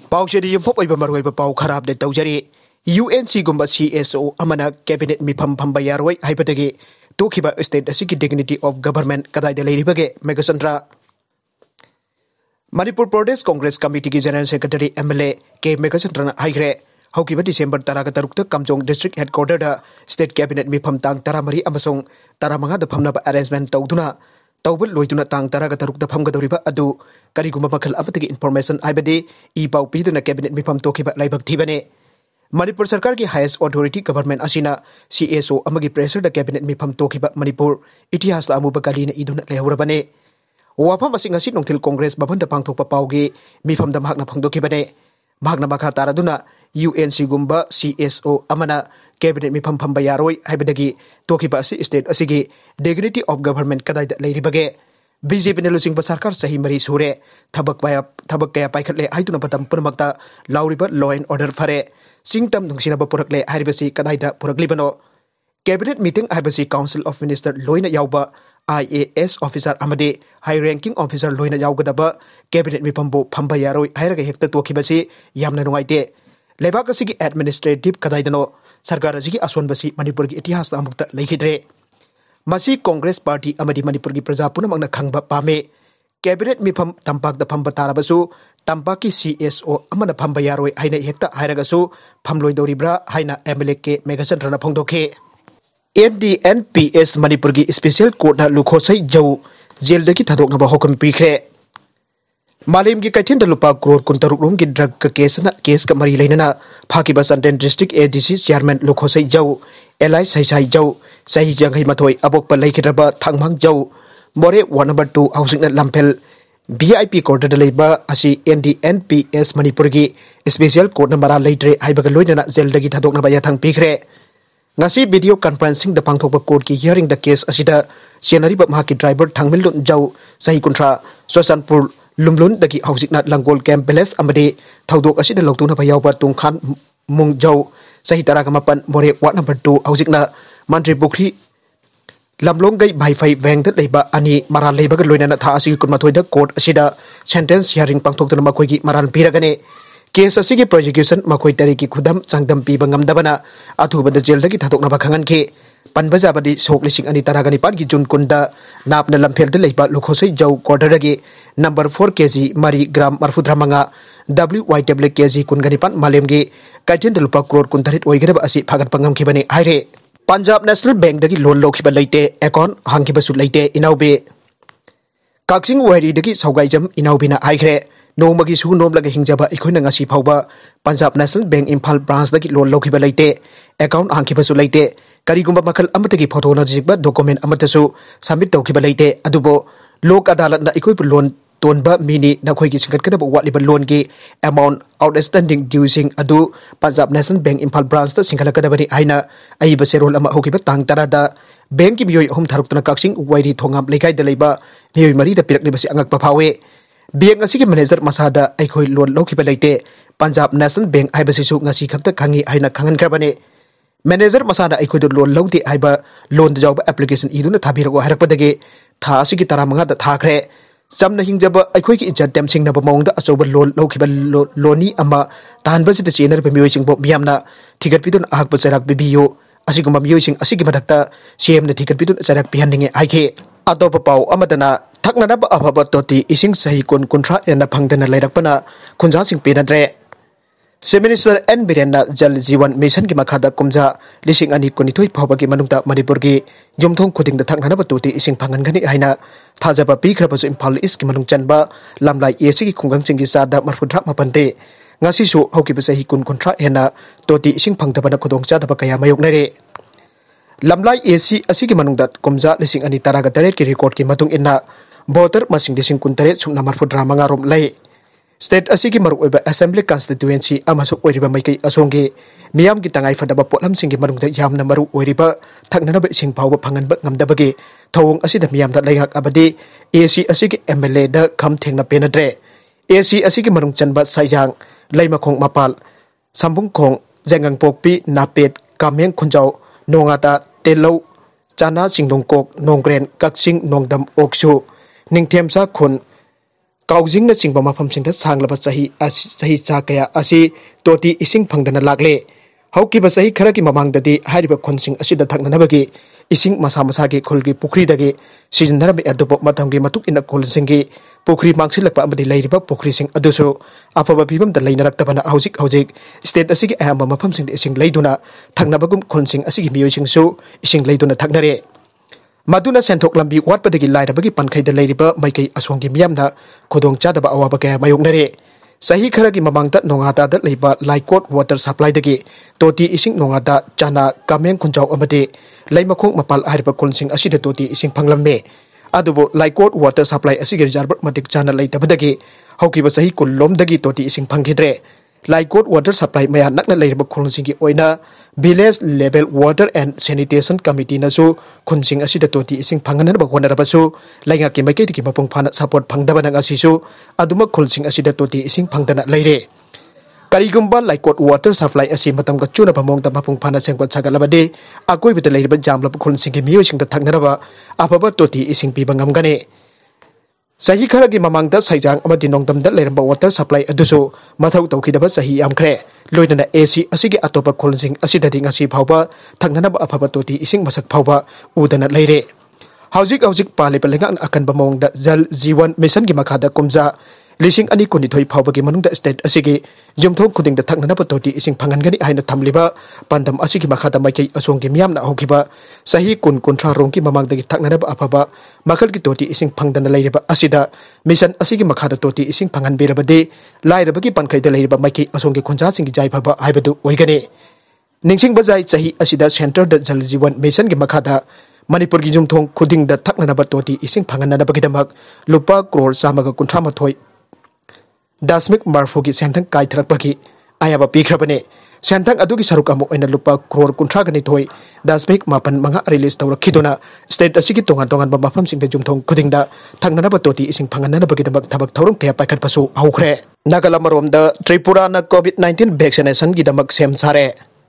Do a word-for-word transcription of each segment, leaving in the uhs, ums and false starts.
Paushedi Yumpo Maruba Pau Karab de Taujari, U N C Gumba C S O Amana Cabinet Mifam Famba Yaroi haibadagi tokkhiba State Asigi Dignity of Government kadaida leiribage Megasandra Manipur Pradesh Congress Committee General Secretary M L A K Megasandra Haigre Hokiba December Taraga Tarukta Kamjong District Headquarter State Cabinet Mifam Tang Taramari Amasong Taramanga the Pamnaba arrangement Tauduna Taubal Loituna Tang Taraga Tarukta Pamgadoriba Adu Kariguma Makal Apatigi information Ibadi E Pau Piduna Cabinet Mifam Tokkhiba Laibak Tibane Manipur Sarkar ki highest authority government asina C S O amagi pressure the cabinet mifam tokkhiba Manipur itihas la amuba kalina iduna lehurabane wafam asing asin nongtil congress babanda pangthokpa paugi mifam da mahakna phangdokhibane mahakna makha taraduna U N C gumba C S O amana cabinet mifam famba yaroi haibadagi tokkhiba asi state asigi dignity of government kadaida leiribage B J P ne lusing sarkar sahi mari sure thabak baya thabak kaya paikhatle haituna patam punamakta lauriba law and order fare singtam nungsinaba purakle haibasi kadaida puraklibano cabinet meeting haibasi council of minister loina yauba I A S officer amade high ranking officer loina yaugadaba cabinet mifambo phamba yaroi hairaga hekta tokhibasi yamna nungaite lebak asigi administrative kadaidano sarkar asigi asonbasi manipur gi itihas amukta leikhidre Masi Congress Party amadi Manipur gi praja punamangna khangba pame cabinet mifam tampak da phamba tarabasu tampaki C S O amana phamba yaroi haina hekta hairagasu phamloi doribra haina M L A ke Megasandra phongdokhe N D N P S Manipur gi special court na lukhosai jau jail dagi thadokna ba hukum pikre Malim gi kaithin da lupa crore kuntaruk rum gi drug ka case na case ka mari leinana phakiba Santen district A D C chairman lukhosai jau Eli sai sai jau Chahi jangai mathoi abok pa Leikhidaba thangmang jau more one number two housing at Lampel V I P court da leiba asi N D N P S Manipur gi special court na mara leitre haibaga loinana jail dagi thadokna ba yathang pikre ngasi video conferencing da pangthokpa court ki hearing the case asida senari ba mahaki driver thangmil lun jau sahi kuntra sosanpur lumlun dagi housing nat langol camp palace amade thaudok asida loktuna ba yawba tungkhan mung jau sahi taraga mapan more one number two housing na Mandri Bukri Lamlong gai Bhai Fai Vang that Leba Ani Maran Lebaga Loina Tasi Kumatoi the court Asida sentence hearing Pangtok to Makogi Maran Piragane case Asigi prosecution Makoi Tariki Kudam Sangdam Pibangam Dabana Atuba the jail the Gitatok Nabakangan Ke Panbazabadi Soklising Ani Taragani Panki Jun Kunda Napna Lampel de Leba Lukose Jau Quarteragi number four kg Mari Gram Marfudramanga W Y W kg Kunganipan Malemgi Kaitin de Lupa Crore Kuntarit Oigaba Asi Pagat Pangam Kibani Aire Punjab National Bank dagi loan lokhiba leite account hangkiba su leite inaube Kaksing wari dagi saugaijam inaubina aigre nomagi su nomlaga hingjaba ikoina ngasi phauba Punjab National Bank Imphal branch dagi loan lokhiba leite account hangkiba su leite karigumba makal amatagi photo na jikba document amatasu submit tawkiba leite adubo lok adalat na ikoi loan tonba mini nakhoi gi singat kadaba watliba loan gi amount outstanding duesing adu Punjab National Bank Imphal branch ta singhala kadabani aina aiba serol ama hokiba tang tarada bank gi bioi hom tharuktuna kaksing wairi thongam lekai da leiba bioi mari da pirakni basi angak pa phawe bank asigi manager masada aikhoi loan lokhiba leite Punjab National Bank aiba sisu ngasi khakta khangi aina khangan krabane manager masada aikhoi do loan lawti aiba loan da jawba application iduna thabirago harakpadagi tha asigi taramanga da thakre Samna hingjaba aikhoi ki ijat tem sing na ba mongda achoba loan lokhiba loni ama tanba sita chener be mioi sing bo miamna thigat pidun ahak ba charak bibiyo asiguma mioi sing asigi madakta cm na thigat pidun charak pihandinge aike atopa pau amadana thakna na ba afaba Toti ising sahi kun kuntra ena phangdana leirakpana khunja sing penadre Minister N Birena Jal Jiwan Mission ki makhada kumja lising ani kunithoi phawba ki manungta Manipur gi jumthong khuding da thakna ba Toti ising phangan gani haina thajaba pi khrabasu Imphal East ki manung chanba lamlai esigi khungang singi sada marfudra mapante ngasi su hoki ba sahi kun kontra hena Toti ising phangdaba na khudong cha daba kaya mayok nare lamlai esi asigi manungda kumja lising ani taraga taret ki record ki matung inna voter masing dising kun taret sumna marfudra manga rom lai State asigi maruoiba Assembly Constituency amaso oiriba maikai asonge miyam gi tangai fadaba potlam singi marungda yamna maru oiriba thaknana ba sing phawba phanganba ngamdabagi thawong asida miyam da laingak abadi A C asigi M L A da kham thengna penadre A C asigi marung chanba saiyang laimakhong mapal sambung khong jengang pokpi napet kameng khunjau nongata telo chana singdong kok nongren kaksing nongdam oksu ningthiamsa khun काउजिंग चिंब मफमसिंग सांगलब चाही चाही चा कया असी तोटी इसिंग फंगदना लागले हौकिब चाही खरा की ममांगददी हारिबा खोनसिंग असिदा थकननबगी इसिंग मसा मसा की खुलगी पुखरीदगी सिजनरब अदुब मतमगी मतुक इन खोलसिंगी पुखरी मांगसिलकपा अमदि लैरिबा पुखरीसिंग अदुसु अफबा फिबम द लैनरक्तबना हौजिक हौजिक स्टेट असिगी अहम मफमसिंग इसिंग लैदुना थकनबगुम खोनसिंग असिगी मियोइसिंगसु इसिंग लैदुना थकनरे मदुना सेंथोक लंबी वाटपदगी लाइरबगी पनखैद लैरिबा मैकै असोंगी मियामना खुदोंग चादबा अवाबा कया मायोगनरे सही खरा की ममांगता नोंगाता लेबा लाइकोट वाटर सप्लाई दगी तोटी इसिंग नोंगाता चाना कामेंग खुंजाव अमदे लैमखोंग मपाल हारिबा कुलसिंग असिदा तोटी इसिंग फंगलम्मे अदुबो लाइकोट वाटर सप्लाई असिगे रिजर्व मतिक चाना लैतबदगी हौकिबा सही कुल्लोमदगी तोटी इसिंग फंगिद्रे लाइकोट वाटर सप्लाई मया नकना लैरिबा खुलसिंगी ओइना village level water and sanitation committee नसु खुनसिंग असिदा तोटी इसिंग फंगननबा होनरबसु लैंगा की मैकेदी की मपुंग फाना सपोर्ट फंगदबना ngasisu aduma खुलसिंग असिदा तोटी इसिंग फंगदना लैरे करीगुम्बा लाइकोट वाटर सप्लाई असि मतमगा चुना बमोंगदा मपुंग फाना सेंगपत सागलबदे अकोइबदा लैरिबा जामलब खुलसिंगी मियोइसिंगदा थकनरबा अफबा तोटी इसिंग पीबा ngamgane सही खरा की ममांगदा सैजांग अमदि नोंगदमदा लैरंबा वाटर सप्लाई अदुसु मथौ तौखिदबा सही यामखरे लोइदना एसी असिगे अतोपा खोलसिंग असिददि ngasi फावबा थकननबा अफबा तोटी इसिंग मसक फावबा उदना लैरे हौजिक हौजिक पालिबा लेंगान अकनबा मौंगदा जल जीवन मिशन की मखादा कुमजा लिसिंग अनि कुनिथोई फावबगी मनुंगदा स्टेट असिगे युमथोंग खुदिंगदा थकननबा तोटी इसिंग फंगनगनी हाइना थमलिबा पंदम असिगे मखादा मैकै असोंगी मियामना हौखिबा सही कुन कुंथ्रा रोंगी ममांगदगी थकननबा अफबा मखल की तोटी इसिंग फंगदना लैरिबा असिदा मिशन असिगे मखादा तोटी इसिंग फंगन बेरबदे लाइरबगी पनखैदा लैरिबा मैकै असोंगी खुंजासिंगी जायफबा हाइबदु ओइगने निंगसिंग बजाय चाही असिदा सेंटर द जल जीवन मिशन की मखादा मणिपुर की युमथोंग खुदिंगदा थकननबा तोटी इसिंग फंगननबगीदमक लुपा करोड़ चामगा कुंथ्रा मथोय दशमिक मरफुगी सेंथंग कायथरपगी आयाबा पीखरबने सेंथंग अदुगी सरुक अमु ओइना लुपा करोड़ कुंथ्रा गनि थोय दशमिक मापन मंगा रिलीज तौरखिदुना स्टेट असिगी तोंगान तोंगान मफमसिंग जुमथोंग खुदिंगदा थंगननबा तोटी इसिंग फंगननबगीदमक थबक थौरम कया पाइखटपसु हौखरे नागालमरोमदा त्रिपुरा ना कोविड नाइनटीन वैक्सीनेशन गिदमक सेम सारे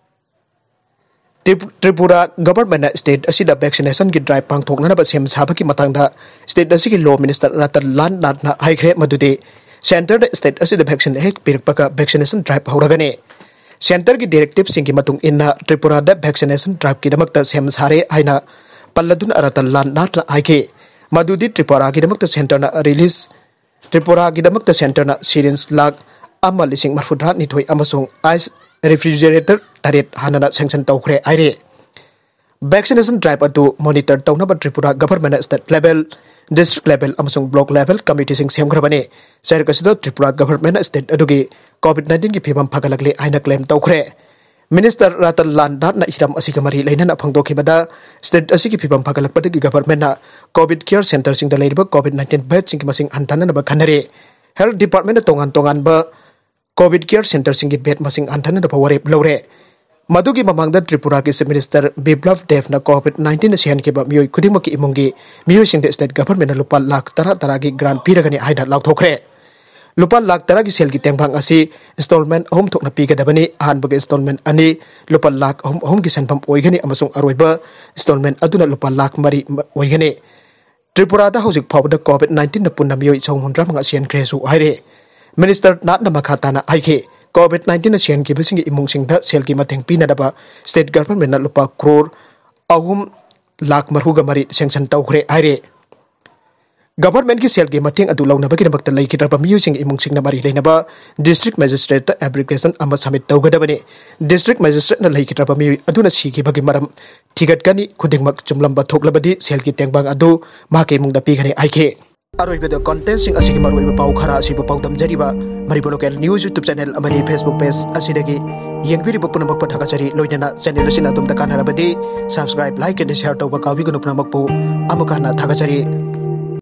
त्रिपुरा गवर्नमेंट स्टेट असिदा वैक्सीनेशन की ड्राइव पांगथोकननबा सेम साबकी मतंगदा स्टेट असिगी लॉ मिनिस्टर रतन लाल नाथना हाइखरे मदुदे सेंटर स्टेट असिदा वैक्सीन हेक पिरपका वैक्सीनेशन ड्राइव हौरगने सेंटर की डायरेक्टिव सिंगी मतुंग इन्ना त्रिपुरा दा वैक्सीनेशन ड्राइव की दमकता सेम सारे हाइना पल्लदुन रतन लाल नाथना हाइके मदुदी त्रिपुरा की दमकता सेंटर ना रिलीज त्रिपुरा की दमकता सेंटर ना सिरिंज लाख अमा लिसिंग मरफुद्रा निथोय अमसोंग आइस रेफ्रिजरेटर तरेट हानना सेंक्शन तौखरे आइरे वैक्सीनेशन ड्राइव अदु मॉनिटर तौनबा Tripura government state level district level अमसोंग ब्लॉक लेवल कमिटी सिंग सेमग्रबने सैरकसिदा त्रिपुरा गवर्नमेंट स्टेट अदुगी कोविड नाइनटीन की फिबम फगलगले आइना क्लेम तौखरे मिनिस्टर रतन लाल नाथना हिरम असिगा मरी लैनना फंगदोखिबदा स्टेट असिगी फिबम फगलकपदगी गवर्नमेंट ना कोविड केयर सेंटर सिंग दा लैरिबा कोविड नाइनटीन बेड सिंग मसिंग हंथाननबा खनरे हेल्थ डिपार्टमेंट तोंगान तोंगानबा कोविड केयर सेंटर सिंग बेड मसिंग हंथाननबा वरेप लौरे मधुगी ममांगदा त्रिपुरा की चीफ मिनिस्टर बिप्लब देवना कोविड नाइनटीन सेहनखिबा मियोय खुदिमकी इमुंगी मियोयसिंग स्टेट गवर्नमेंट लुपा लाख तरा तरा की ग्रांट पीरगनी हाइना लाउथोखरे लुपा लाख तरा की सेल की तेंगबांग असि इंस्टॉलमेंट अहम थोकना पीगदबनी अहानबगे इंस्टॉलमेंट अनि लुपा लाख अहम अहम की सेनफम ओइगनी अमसोंग अरोइबा इंस्टॉलमेंट अदुना लुपा लाख मरी ओइगनी त्रिपुरा दा हौजिक फावदा कोविड नाइनटीन न पुन्ना मियोय चौहुंद्रा मंगा सेनख्रेसु हाइरे मिनिस्टर नाथना मखाताना हाइखे कोविड नाइनटीन सेन की बिसिंग इमुंगसिंग दा सेल की मथेंग पीनदबा स्टेट गवर्नमेंट लुपा करोड़ अहम लाख मरहुगा मरी सेंक्शन तौखरे हाइरे गवर्नमेंट की सेल की मथेंग अदु लौनबगीदमक्त लैखिद्राबा मियोइसिंग इमुंगसिंग न मरी लैनबा डिस्ट्रिक्ट मजिस्ट्रेट एप्लीकेशन अमा सबमिट तौगदबने डिस्ट्रिक्ट मजिस्ट्रेट न लैखिद्राबा मियोइ अदुना सिगिबगी मरम थिगतगनी खुदिंगमक चुमलंबा थोकलबदी सेल की तेंगबांग अदु माके इमुंगदा पीगने आइखे अरोइबदा कंटेंट सिंग असिगी मरोइबा पाउ खरा असिबो पाउदम जरिबा Manipur local news YouTube channel अमदी फेसबुक पेज असिदगी यंगबिरिबो पुनमक पथागचरी लोइना चैनल असिना तुमदा कानरबदी सब्सक्राइब लाइक एंड शेयर तौबा काविगनु पुनमकपु अमुकाना थागचरी।